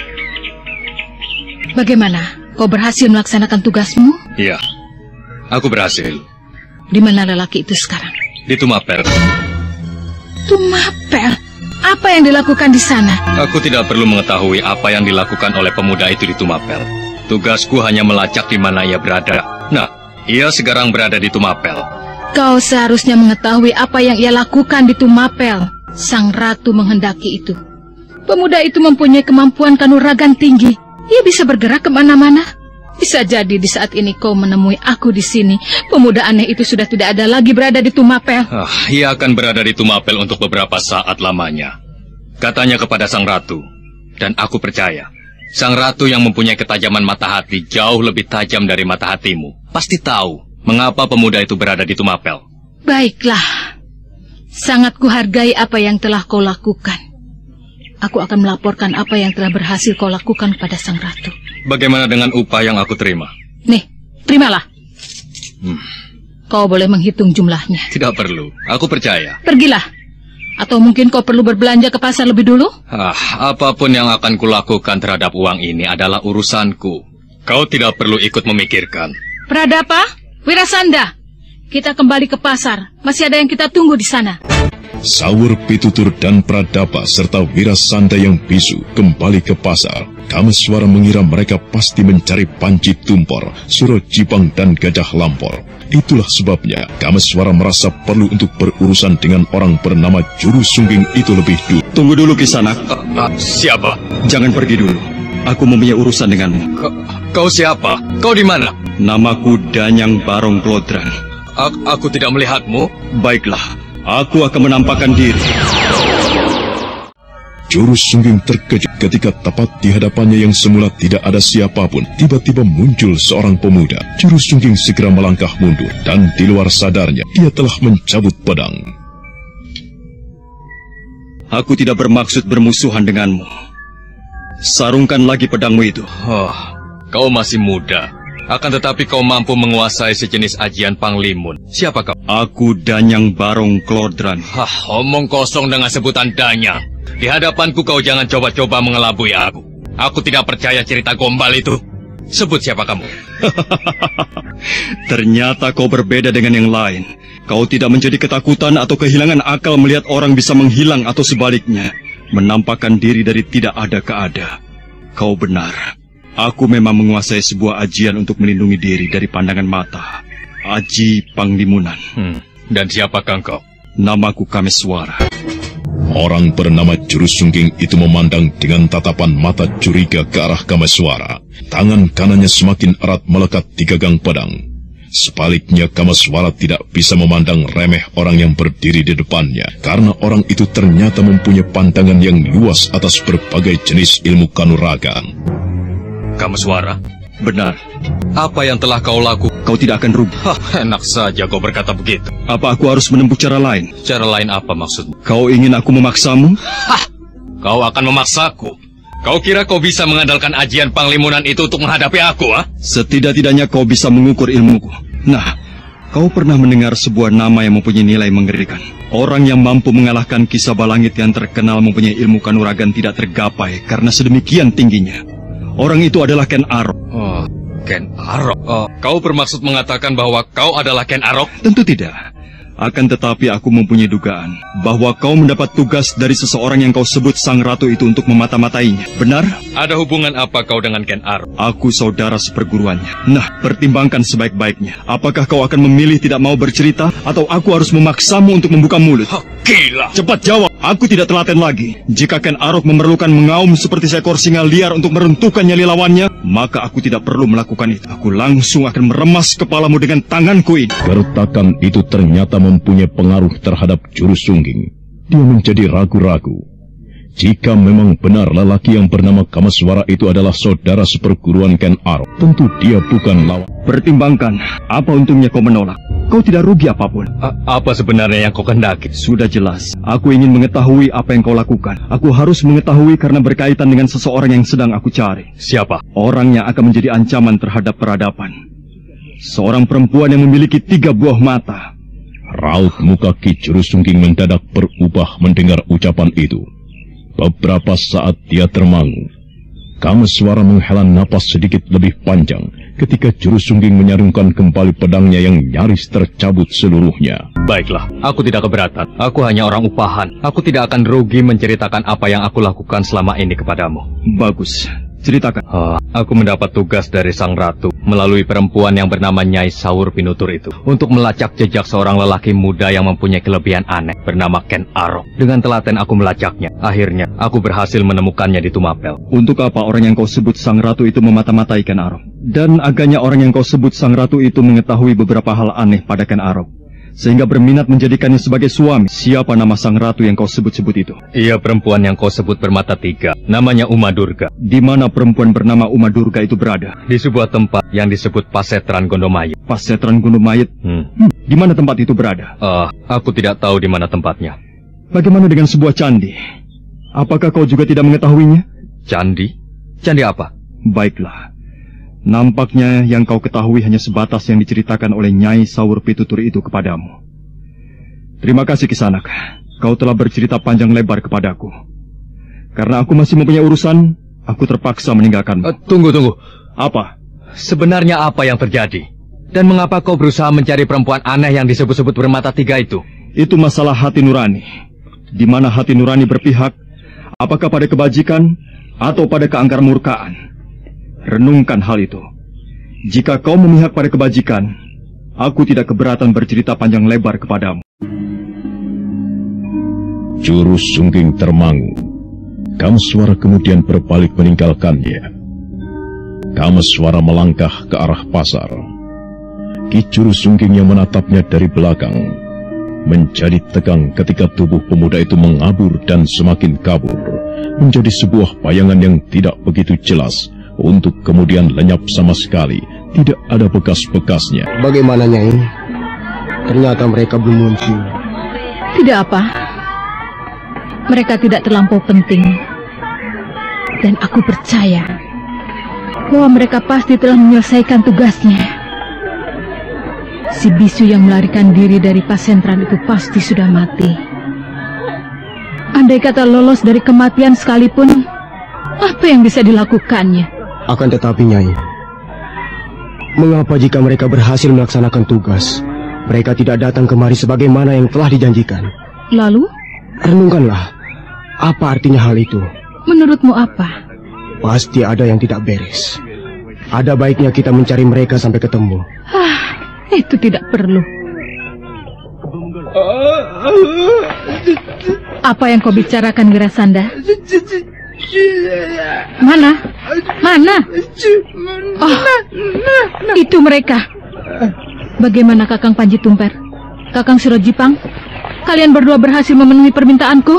Bagaimana? Kau berhasil melaksanakan tugasmu? Iya, aku berhasil. Di mana lelaki itu sekarang? Di Tumapel. Tumapel? Apa yang dilakukan di sana? Aku tidak perlu mengetahui apa yang dilakukan oleh pemuda itu di Tumapel. Tugasku hanya melacak di mana ia berada. Nah, ia sekarang berada di Tumapel. Kau seharusnya mengetahui apa yang ia lakukan di Tumapel. Sang ratu menghendaki itu. Pemuda itu mempunyai kemampuan kanuragan tinggi. Ia bisa bergerak kemana-mana. Bisa jadi di saat ini kau menemui aku di sini. Pemuda aneh itu sudah tidak ada lagi berada di Tumapel. Ah, ia akan berada di Tumapel untuk beberapa saat lamanya. Katanya kepada sang ratu. Dan aku percaya. Sang ratu yang mempunyai ketajaman mata hati jauh lebih tajam dari mata hatimu. Pasti tahu mengapa pemuda itu berada di Tumapel. Baiklah. Sangat kuhargai apa yang telah kau lakukan. Aku akan melaporkan apa yang telah berhasil kau lakukan kepada sang ratu. Bagaimana dengan upah yang aku terima? Nih, terimalah. Hmm. Kau boleh menghitung jumlahnya. Tidak perlu, aku percaya. Pergilah. Atau mungkin kau perlu berbelanja ke pasar lebih dulu? Ah, apapun yang akan kulakukan terhadap uang ini adalah urusanku. Kau tidak perlu ikut memikirkan. Pradapa, Wirasanda, kita kembali ke pasar. Masih ada yang kita tunggu di sana. Sawur Pitutur dan Pradapa serta Wirasanda yang bisu kembali ke pasar. Kameswara mengira mereka pasti mencari Panci Tumpor, Suro Jipang dan Gajah Lampor. Itulah sebabnya Kameswara merasa perlu untuk berurusan dengan orang bernama Juru Sungging itu lebih dulu. Tunggu dulu Kisanak. Uh, uh, siapa? Jangan pergi dulu. Aku mempunyai urusan denganmu. Kau, kau siapa? Kau di mana? Namaku Danyang Barong Klodran. A aku tidak melihatmu. Baiklah, aku akan menampakkan diri. Juru Sungging terkejut ketika tepat di hadapannya yang semula tidak ada siapapun. Tiba-tiba muncul seorang pemuda. Juru Sungging segera melangkah mundur dan di luar sadarnya dia telah mencabut pedang. Aku tidak bermaksud bermusuhan denganmu. Sarungkan lagi pedangmu itu. Oh, kau masih muda. Akan tetapi kau mampu menguasai sejenis ajian panglimun. Siapa kau? Aku Danyang Barong Klodran. Hah, omong kosong dengan sebutan Danyang. Di hadapanku kau jangan coba-coba mengelabui aku. Aku tidak percaya cerita gombal itu. Sebut siapa kamu. Ternyata kau berbeda dengan yang lain. Kau tidak menjadi ketakutan atau kehilangan akal melihat orang bisa menghilang atau sebaliknya, menampakkan diri dari tidak ada ke ada. Kau benar. Aku memang menguasai sebuah ajian untuk melindungi diri dari pandangan mata. Aji Panglimunan. Hmm. Dan siapakah kau? Namaku Kameswara. Orang bernama Juru Sungging itu memandang dengan tatapan mata curiga ke arah Kameswara. Tangan kanannya semakin erat melekat di gagang pedang. Sebaliknya Kameswara tidak bisa memandang remeh orang yang berdiri di depannya, karena orang itu ternyata mempunyai pandangan yang luas atas berbagai jenis ilmu kanuragan. Kameswara? Benar. Apa yang telah kau lakukan? Kau tidak akan rugi. Hah, enak saja kau berkata begitu. Apa aku harus menempuh cara lain? Cara lain apa maksudmu? Kau ingin aku memaksamu? Hah, kau akan memaksaku? Kau kira kau bisa mengandalkan ajian Panglimunan itu untuk menghadapi aku, ha? Setidak-tidaknya kau bisa mengukur ilmuku. Nah, kau pernah mendengar sebuah nama yang mempunyai nilai mengerikan. Orang yang mampu mengalahkan Ki Sabalangit yang terkenal mempunyai ilmu kanuragan tidak tergapai karena sedemikian tingginya. Orang itu adalah Ken Arok. Oh, Ken Arok. Oh, kau bermaksud mengatakan bahwa kau adalah Ken Arok? Tentu tidak. Akan tetapi aku mempunyai dugaan bahwa kau mendapat tugas dari seseorang yang kau sebut sang ratu itu untuk memata-matainya. Benar? Ada hubungan apa kau dengan Ken Arok? Aku saudara seperguruannya. Nah, pertimbangkan sebaik-baiknya. Apakah kau akan memilih tidak mau bercerita, atau aku harus memaksamu untuk membuka mulut? Oh, gila! Cepat jawab. Aku tidak telaten lagi. Jika Ken Arok memerlukan mengaum seperti seekor singa liar untuk meruntuhkan nyali lawannya, maka aku tidak perlu melakukan itu. Aku langsung akan meremas kepalamu dengan tanganku ini. Gertakan itu ternyata mempunyai pengaruh terhadap Juru Sungging. Dia menjadi ragu-ragu. Jika memang benar lelaki yang bernama Kameswara itu adalah saudara seperguruan Ken Arok, tentu dia bukan lawan. Pertimbangkan, apa untungnya kau menolak? Kau tidak rugi apapun. A apa sebenarnya yang kau kendaki? Sudah jelas, aku ingin mengetahui apa yang kau lakukan. Aku harus mengetahui karena berkaitan dengan seseorang yang sedang aku cari. Siapa? Orang yang akan menjadi ancaman terhadap peradaban. Seorang perempuan yang memiliki tiga buah mata. Raut muka Ki Juru Sungging mendadak berubah mendengar ucapan itu. Beberapa saat dia termangu. Kameswara menghela napas sedikit lebih panjang ketika Juru Sungging menyarungkan kembali pedangnya yang nyaris tercabut seluruhnya. Baiklah, aku tidak keberatan. Aku hanya orang upahan. Aku tidak akan rugi menceritakan apa yang aku lakukan selama ini kepadamu. Bagus. Ceritakan. Oh, aku mendapat tugas dari sang ratu melalui perempuan yang bernama Nyai Saur Pinutur itu untuk melacak jejak seorang lelaki muda yang mempunyai kelebihan aneh bernama Ken Arok. Dengan telaten aku melacaknya. Akhirnya, aku berhasil menemukannya di Tumapel. Untuk apa orang yang kau sebut sang ratu itu memata-matai Ken Arok? Dan agaknya orang yang kau sebut sang ratu itu mengetahui beberapa hal aneh pada Ken Arok, sehingga berminat menjadikannya sebagai suami. Siapa nama sang ratu yang kau sebut-sebut itu? Ia perempuan yang kau sebut bermata tiga. Namanya Uma Durga. Di mana perempuan bernama Uma Durga itu berada? Di sebuah tempat yang disebut Pasetran Gondomayit. Pasetran Gondomayit? Hmm. Hmm. Di mana tempat itu berada? Uh, aku tidak tahu di mana tempatnya. Bagaimana dengan sebuah candi? Apakah kau juga tidak mengetahuinya? Candi? Candi apa? Baiklah. Nampaknya yang kau ketahui hanya sebatas yang diceritakan oleh Nyai Saur Pitutur itu kepadamu. Terima kasih Kisanak. Kau telah bercerita panjang lebar kepadaku. Karena aku masih mempunyai urusan, aku terpaksa meninggalkanmu. Uh, tunggu, tunggu. Apa? Sebenarnya apa yang terjadi? Dan mengapa kau berusaha mencari perempuan aneh yang disebut-sebut bermata tiga itu? Itu masalah hati nurani. Di mana hati nurani berpihak, apakah pada kebajikan atau pada keangkar murkaan? Renungkan hal itu. Jika kau memihak pada kebajikan, aku tidak keberatan bercerita panjang lebar kepadamu. Juru Sungging termangu. Kameswara kemudian berbalik meninggalkannya. Kameswara melangkah ke arah pasar. Ki Juru Sungging yang menatapnya dari belakang menjadi tegang ketika tubuh pemuda itu mengabur dan semakin kabur, menjadi sebuah bayangan yang tidak begitu jelas, untuk kemudian lenyap sama sekali, tidak ada bekas-bekasnya. Bagaimana Nyai? Ternyata mereka belum muncul. Tidak apa. Mereka tidak terlampau penting. Dan aku percaya bahwa mereka pasti telah menyelesaikan tugasnya. Si bisu yang melarikan diri dari Pasentran itu pasti sudah mati. Andai kata lolos dari kematian sekalipun, apa yang bisa dilakukannya? Akan tetapi Nyai, mengapa jika mereka berhasil melaksanakan tugas, Mereka tidak datang kemari sebagaimana yang telah dijanjikan. Lalu? Renungkanlah, apa artinya hal itu? Menurutmu apa? Pasti ada yang tidak beres. Ada baiknya kita mencari mereka sampai ketemu. Ah, itu tidak perlu. Apa yang kau bicarakan, Wirasanda? Mana? Mana? Oh, itu mereka. Bagaimana Kakang Panji Tumper? Kakang Surojipang? Kalian berdua berhasil memenuhi permintaanku?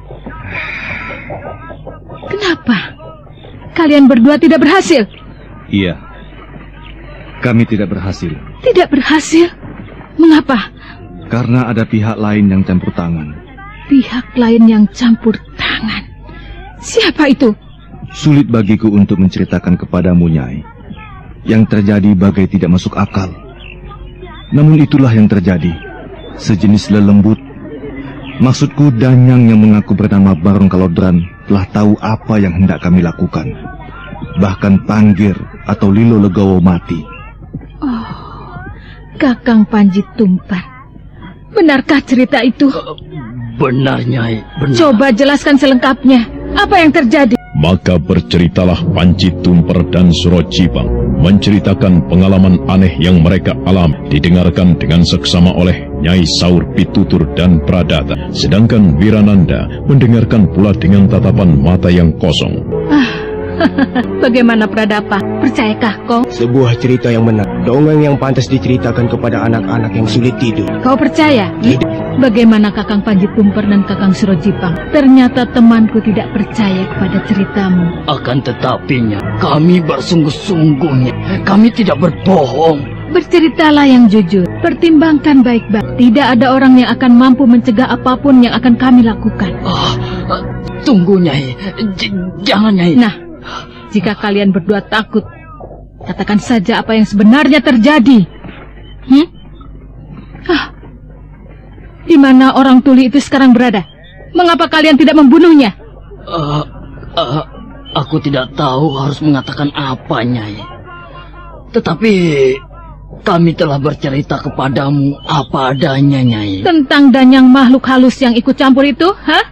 Kenapa? Kalian berdua tidak berhasil? Iya. Kami tidak berhasil. Tidak berhasil? Mengapa? Karena ada pihak lain yang campur tangan. Pihak lain yang campur tangan? Siapa itu? Sulit bagiku untuk menceritakan kepadamu, Nyai. Yang terjadi bagai tidak masuk akal. Namun itulah yang terjadi. Sejenis lelembut. Maksudku, Danyang yang mengaku bernama Barong Kalodran telah tahu apa yang hendak kami lakukan. Bahkan Panggir atau Lilo Legowo mati. Oh, Kakang Panji Tumper. Benarkah cerita itu? Benar, Nyai. Benar. Coba jelaskan selengkapnya. Apa yang terjadi? Maka berceritalah Panji Tumper dan Surojipang menceritakan pengalaman aneh yang mereka alami, didengarkan dengan seksama oleh Nyai Saur Pitutur dan Pradata. Sedangkan Wirananda mendengarkan pula dengan tatapan mata yang kosong. Ah, bagaimana Pradapa? Percayakah kau? Sebuah cerita yang benar, dongeng yang pantas diceritakan kepada anak-anak yang sulit tidur. Kau percaya? Tidak. Bagaimana Kakang Panji Tumper dan Kakang Surojipang? Ternyata temanku tidak percaya kepada ceritamu. Akan tetapinya, kami bersungguh-sungguhnya. Kami tidak berbohong. Berceritalah yang jujur. Pertimbangkan baik-baik. Tidak ada orang yang akan mampu mencegah apapun yang akan kami lakukan. Oh, tunggu, Nyai. J jangan, Nyai. Nah, jika kalian berdua takut, katakan saja apa yang sebenarnya terjadi. Hmm? Ah. Di mana orang tuli itu sekarang berada? Mengapa kalian tidak membunuhnya? Uh, uh, aku tidak tahu harus mengatakan apa, Nyai. Tetapi kami telah bercerita kepadamu apa adanya, Nyai. Tentang Danyang makhluk halus yang ikut campur itu, hah?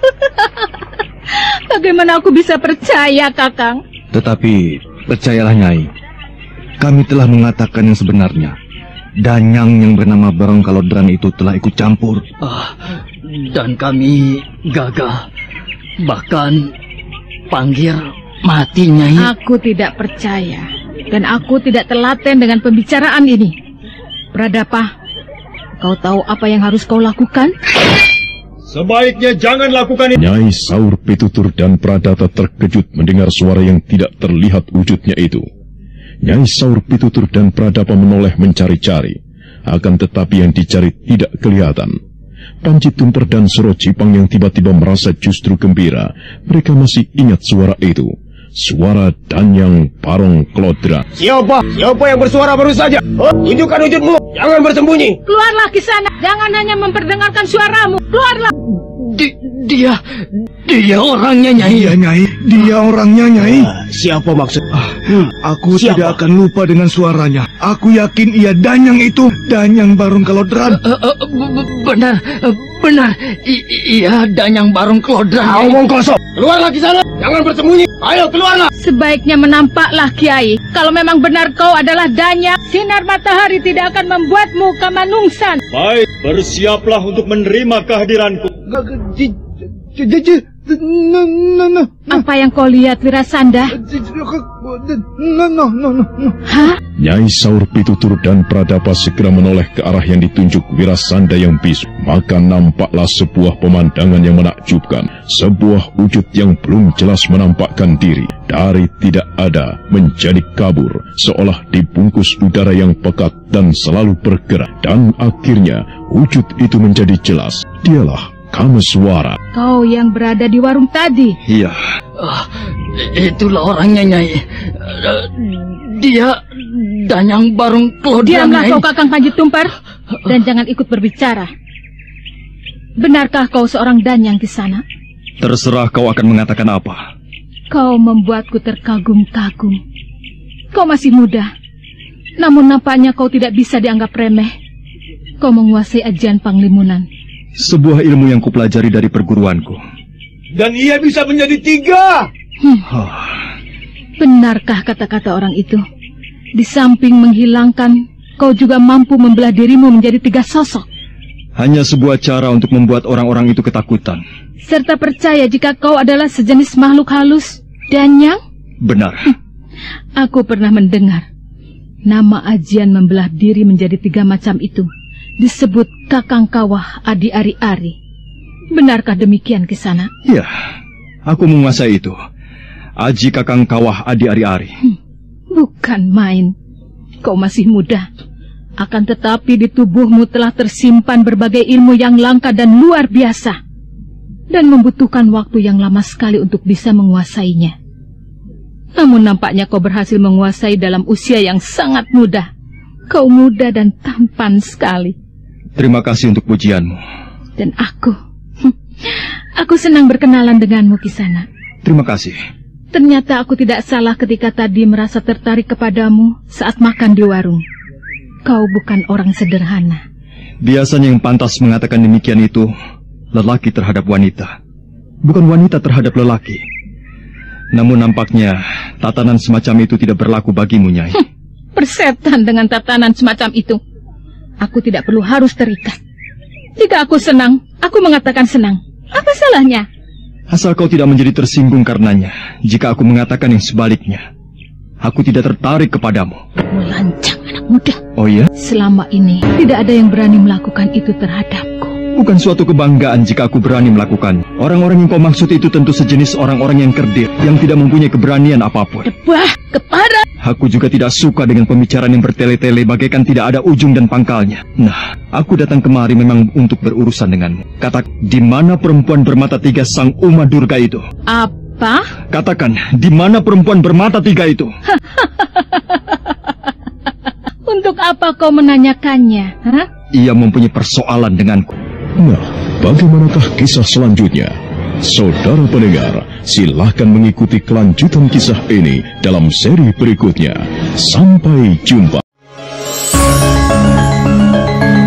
Bagaimana aku bisa percaya, Kakang? Tetapi percayalah, Nyai, kami telah mengatakan yang sebenarnya. Danyang yang bernama Barong Kalodran itu telah ikut campur. Ah, dan kami gagal. Bahkan Panggir mati, Nyai. Aku tidak percaya. Dan aku tidak telaten dengan pembicaraan ini. Pradapa, kau tahu apa yang harus kau lakukan? Sebaiknya jangan lakukan itu. Nyai Saur Pitutur dan Pradata terkejut mendengar suara yang tidak terlihat wujudnya itu. Nyai Saur Pitutur dan Pradapa menoleh mencari-cari, akan tetapi yang dicari tidak kelihatan. Panji Tumper dan Surojipang yang tiba-tiba merasa justru gembira. Mereka masih ingat suara itu. Suara Danyang Barong Kalodran. Siapa? Siapa yang bersuara baru saja? Oh, tunjukkan wujudmu. Jangan bersembunyi. Keluarlah ke sana. Jangan hanya memperdengarkan suaramu. Keluarlah. Di, dia, dia orangnya, Nyai. Iya, Nyai. Dia orangnya, Nyai. Ah, siapa maksud? Ah, hmm, aku siapa? tidak akan lupa dengan suaranya. Aku yakin ia Danyang itu. Danyang Barong Kalodran. Uh, uh, uh, benar, uh, benar. I iya, Danyang Barong Kalodran. Omong kosong. Keluarlah ke sana. Jangan bersembunyi. Ayo, keluarlah. Sebaiknya menampaklah, Kiai. Kalau memang benar kau adalah Danyang, sinar matahari tidak akan membuatmu kamanungsan. Baik, bersiaplah untuk menerima kehadiranku. Apa yang kau lihat, Wirasanda? Hah? Nyai Saur Pitutur dan Pradapa segera menoleh ke arah yang ditunjuk Wirasanda yang bisu. Maka nampaklah sebuah pemandangan yang menakjubkan. Sebuah wujud yang belum jelas menampakkan diri. Dari tidak ada menjadi kabur, seolah dibungkus udara yang pekat dan selalu bergerak. Dan akhirnya wujud itu menjadi jelas. Dialah Kameswara. Kau yang berada di warung tadi? Iya. Uh, itulah orangnya, Nyai. Uh, dia Danyang Barong Kalodran. Diamlah kau, Kakang Panji Tumper, dan jangan ikut berbicara. Benarkah kau seorang Danyang di sana? Terserah kau akan mengatakan apa. Kau membuatku terkagum-kagum. Kau masih muda, namun nampaknya kau tidak bisa dianggap remeh. kau menguasai ajian Panglimunan? Sebuah ilmu yang kupelajari dari perguruanku. Dan ia bisa menjadi tiga. Hmm. Oh. Benarkah kata-kata orang itu? Di samping menghilangkan, kau juga mampu membelah dirimu menjadi tiga sosok. Hanya sebuah cara untuk membuat orang-orang itu ketakutan. Serta percaya jika kau adalah sejenis makhluk halus, Danyang? Benar. Hm. Aku pernah mendengar nama ajian membelah diri menjadi tiga macam itu disebut Kakang Kawah Adi Ari-Ari. Benarkah demikian Kisana? Ya, aku menguasai itu. Aji Kakang Kawah Adi Ari-Ari. Hmm, bukan main. Kau masih muda. Akan tetapi di tubuhmu telah tersimpan berbagai ilmu yang langka dan luar biasa. Dan membutuhkan waktu yang lama sekali untuk bisa menguasainya. Namun nampaknya kau berhasil menguasai dalam usia yang sangat muda. Kau muda dan tampan sekali. Terima kasih untuk pujianmu. Dan aku, aku senang berkenalan denganmu, Kisana. Terima kasih. Ternyata aku tidak salah ketika tadi merasa tertarik kepadamu saat makan di warung. Kau bukan orang sederhana. Biasanya yang pantas mengatakan demikian itu lelaki terhadap wanita, bukan wanita terhadap lelaki. Namun nampaknya tatanan semacam itu tidak berlaku bagimu, Nyai. Hm, persetan dengan tatanan semacam itu. Aku tidak perlu harus terikat. Jika aku senang, aku mengatakan senang. Apa salahnya? Asal kau tidak menjadi tersinggung karenanya. Jika aku mengatakan yang sebaliknya, aku tidak tertarik kepadamu. Melancang anak muda. Oh iya? Selama ini tidak ada yang berani melakukan itu terhadapku. Bukan suatu kebanggaan jika aku berani melakukan. Orang-orang yang kau maksud itu tentu sejenis orang-orang yang kerdil, yang tidak mempunyai keberanian apapun. Debah, kepada. Aku juga tidak suka dengan pembicaraan yang bertele-tele bagaikan tidak ada ujung dan pangkalnya. Nah, aku datang kemari memang untuk berurusan denganmu. Kata, di mana perempuan bermata tiga sang Uma Durga itu? Apa? Katakan, di mana perempuan bermata tiga itu? Untuk apa kau menanyakannya? Hah? Ia mempunyai persoalan denganku. Nah, bagaimanakah kisah selanjutnya? Saudara pendengar, silahkan mengikuti kelanjutan kisah ini dalam seri berikutnya. Sampai jumpa.